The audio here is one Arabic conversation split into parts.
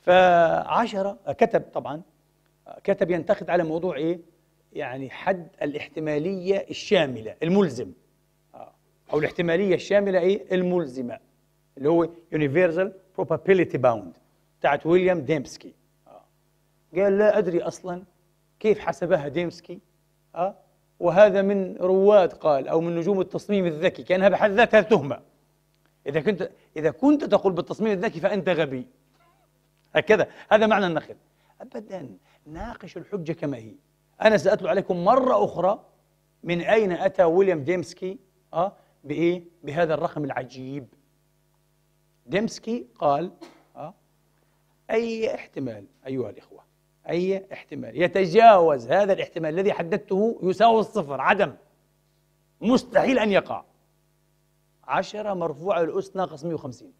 فعشرة كتب طبعا، كتب ينتقد على موضوع إيه؟ يعني حد الاحتمالية الشاملة الملزم، أو الاحتمالية الشاملة إيه؟ الملزمة، اللي هو Universal Probability Bound بتاعت ويليام ديمسكي. قال لا أدري أصلا كيف حسبها ديمسكي، وهذا من رواد قال أو من نجوم التصميم الذكي، كأنها بحد ذاتها تهمة. إذا كنت تقول بالتصميم الذكي فأنت غبي، هكذا هذا معنى النقد. أبدا، ناقش الحجة كما هي. أنا سأتلو عليكم مرة أخرى من أين أتى ويليام ديمسكي بإيه؟ بهذا الرقم العجيب. ديمسكي قال أي احتمال أيها الإخوة، أي احتمال يتجاوز هذا الاحتمال الذي حددته يساوي الصفر، عدم، مستحيل أن يقع. 10 مرفوعة للأس ناقص 150.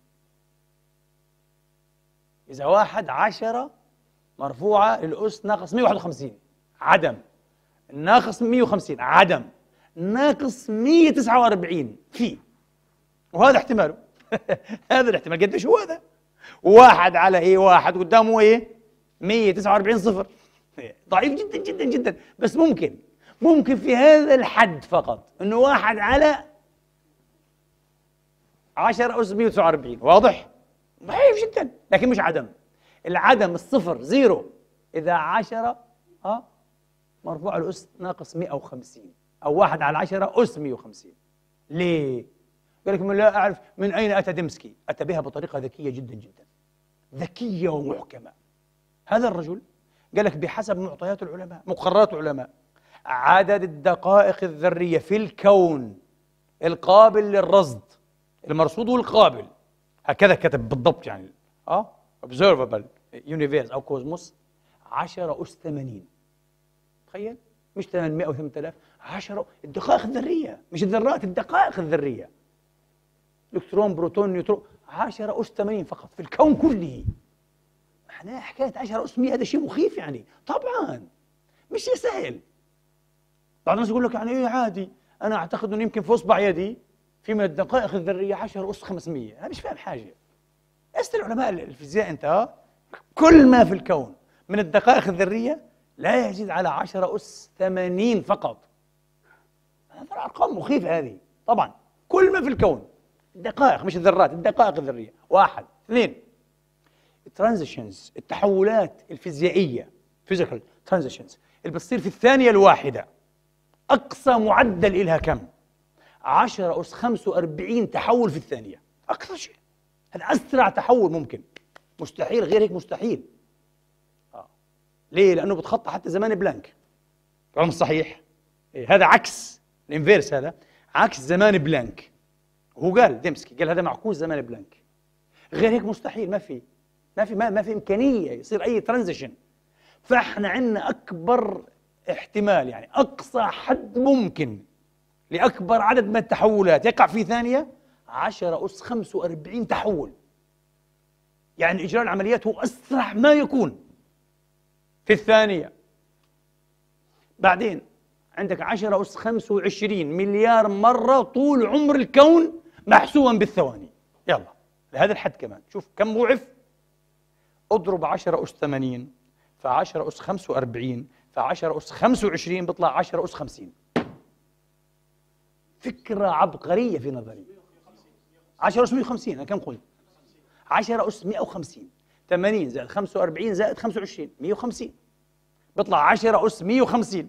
إذا 10 مرفوعة للأس ناقص 151 عدم، ناقص 150 عدم، ناقص 149 في، وهذا احتماله. هذا الاحتمال قديش هو هذا؟ 1 على إيه؟ 1 قدامه إيه؟ 149 صفر. ضعيف جدا جدا جدا، بس ممكن في هذا الحد فقط، إنه 1 على 10 أس 149. واضح؟ ضعيف جدا، لكن مش عدم. العدم الصفر زيرو إذا 10 مرفوع الأس ناقص 150، أو 1 على 10 أس 150. ليه؟ قال لك لا أعرف من أين أتى ديمسكي. أتى بها بطريقة ذكية جدا جدا، ذكية ومحكمة. هذا الرجل قال لك بحسب معطيات العلماء، مقررات العلماء، عدد الدقائق الذرية في الكون القابل للرصد، المرصود والقابل، هكذا كتب بالضبط، يعني observable universe أو كوزموس، 10 أس 80. تخيل، مش 800 أو 8000، 10 الدقائق الذرية، مش الذرات، الدقائق الذرية، الكترون بروتون نيوترون، 10 أس 80 فقط في الكون كله. احنا حكاية 10 أس 100 هذا شيء مخيف يعني، طبعا مش شيء سهل. بعض الناس يقول لك يعني ايه عادي، انا اعتقد انه يمكن في اصبع يدي في من الدقائق الذرية 10 أس 500. انا مش فاهم حاجة. اسأل علماء الفيزياء انت، كل ما في الكون من الدقائق الذرية لا يزيد على 10 أس 80 فقط. هذه الأرقام مخيفة هذه طبعا. كل ما في الكون، الدقائق مش الذرات، الدقائق الذرية. 1 2 الترانزيشنز، التحولات الفيزيائية، فيزيكال ترانزيشنز اللي بتصير في الثانية الواحدة، أقصى معدل إلها كم؟ 10 أس 45 تحول في الثانية، أقصى شيء. هذا أسرع تحول ممكن، مستحيل غير هيك، مستحيل. ليه؟ لأنه بتخطى حتى زمان بلانك. كلام صحيح. هذا عكس الانفيرس، هذا عكس زمان بلانك. هو قال ديمسكي، قال هذا معكوس زمان بلانك. غير هيك مستحيل، ما في إمكانية يصير أي ترانزيشن. فإحنا عندنا أكبر احتمال، يعني أقصى حد ممكن لأكبر عدد من التحولات يقع في ثانية 10 أس 45 تحول. يعني إجراء العمليات هو أسرع ما يكون في الثانية. بعدين عندك 10 أس 25 مليار مرة طول عمر الكون محسوبا بالثواني. يلا لهذا الحد كمان، شوف كم ضعف. اضرب 10 أس 80 في 10 أس 45 في 10 أس 25 بيطلع 10 أس 50. فكرة عبقرية في نظري. 10 أس 150. أنا كم قلت؟ 10 أس 150. 80 زائد 45 زائد 25 150، بيطلع 10 أس 150.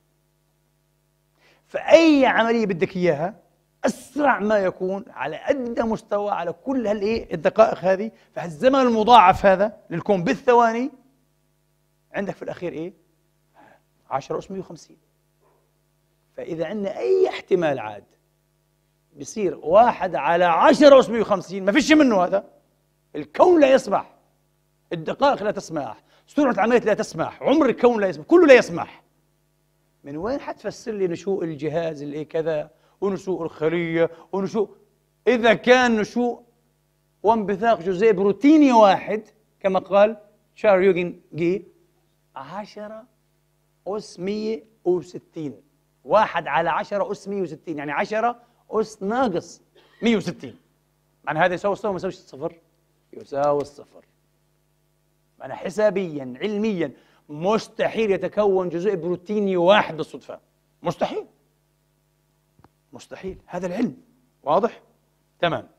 فأي عملية بدك إياها أسرع ما يكون، على أدنى مستوى، على كل الدقائق هذه، فالزمن المضاعف هذا للكون بالثواني، عندك في الأخير 10 أس 150. فإذا عندنا أي احتمال عاد بيصير 1 على 10 أس 150، ما فيش منه هذا. الكون لا يسمح، الدقائق لا تسمح، سرعة العمليات لا تسمح، عمر الكون لا يسمح، كله لا يسمح. من وين حتفسر لي نشوء الجهاز اللي كذا ونشوء الخلية ونشوء، إذا كان نشوء وانبثاق جزيء بروتيني واحد كما قال شارل يوغن جي 10 أس 160. 1 على 10 أس 160 يعني 10 أس ناقص 160. معنى هذا يساوي الصفر ما يساويش الصفر؟ يساوي الصفر. أنا حسابيا علميا مستحيل يتكون جزيء بروتيني واحد بالصدفة، مستحيل، مستحيل، هذا العلم واضح؟ تمام.